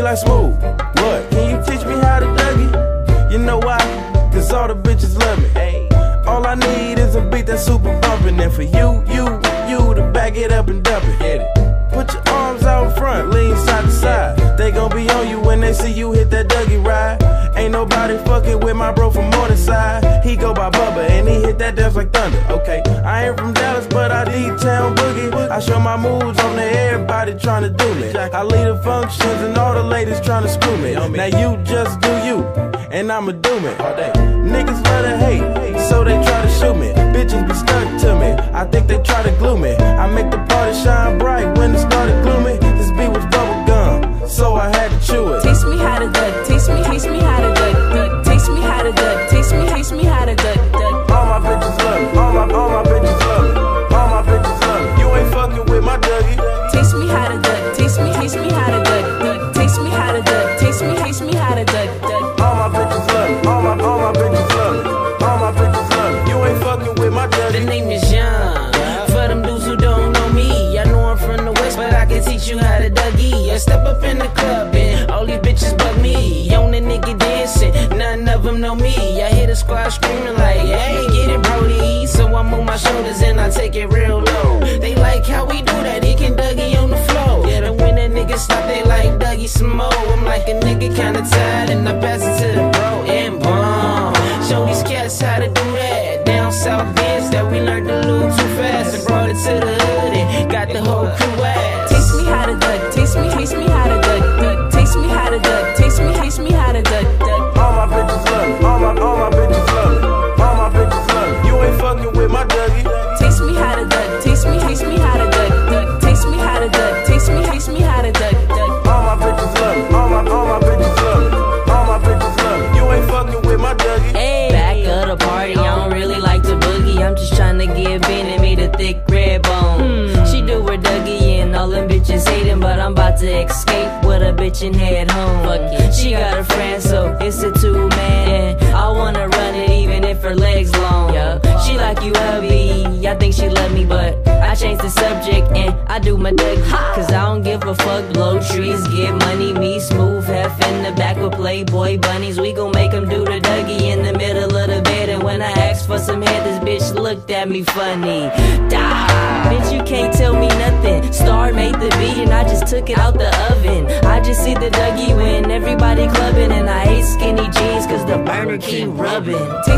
like smooth. What? Can you teach me how to Dougie? You know why? Cause all the bitches love me. All I need is a beat that's super bumpin'. And for you to back it up and dump it. Get it. Put your arms out front, lean side to side. They gon' be on you when they see you hit that Dougie ride. Ain't nobody fucking with my bro from Morningside. He go by Bubba and he hit that dance like thunder. Okay, I ain't from Dallas, but I D-town boogie. I show my moves on to everybody tryna do me. I lead the functions and all the ladies tryna screw me. Now you just do you, and I'ma do me all day. Niggas love to hate, so they try to shoot me. Bitches be stuck to me, I think they try to glue me. I make the party shine bright when it started gloomy. This beat was bubble gum, so I had to chew it. Taste me how to duck, taste me how to duck, taste me how to duck, taste me how to duck. All my bitches love me, all my bitches love me, all my bitches love me. You ain't fucking with my Dougie. Taste me how to duck, taste me how to duck, taste me how to duck, taste me how to duck. All my bitches love me, all my bitches love me, all my bitches love me. You ain't fucking with my Dougie. The name is Young. For them dudes who don't know me, I know I'm from the West, but I can teach you how to Dougie. I step up in the club and all these bitches bug me. On the nigga dancing, none of them know me. I hear the squad screaming like, hey, get it, Brody. So I move my shoulders and I take it real low. They like how we do that, he can Dougie on the floor. And when a nigga stop, they like Dougie some more. I'm like a nigga kinda tired and I pass it to the bro and boom. Show these cats how to do that. Down south dance that we learned to lose too fast and brought it to the hood and got the whole crew ass. Taste me how to duck, taste me how to duck, taste me how to duck, taste me how to duck. All my bitches love me, all my bitches love me, all my bitches love me. You ain't fucking with my Dougie. Taste me how to duck, taste me how to duck, taste me how to duck, taste me how to duck. All my bitches love me, all my bitches love me, all my bitches love me. You ain't fucking with my Dougie. Hey, back of the party, I don't really like the boogie. I'm just tryna get Ben and me the thick red bone. She do her Dougie and all them bitches hating, but I'm about to escape with a bitch and head home. She got a friend, so it's a two-man. I wanna run it even if her legs long. She like you hubby, I think she love me, but I changed the subject and I do my Dougie. Cause I don't give a fuck, blow trees, get money. Me smooth, half in the back with Playboy bunnies. We gon' make them do the Dougie in the middle of the bed. And when I asked for some head, this bitch looked at me funny. Bitch, you can't tell me nothing. Star made the beat and I just took it out the oven. I just see the Dougie when everybody clubbing, and I hate skinny jeans cause the burner keep rubbing.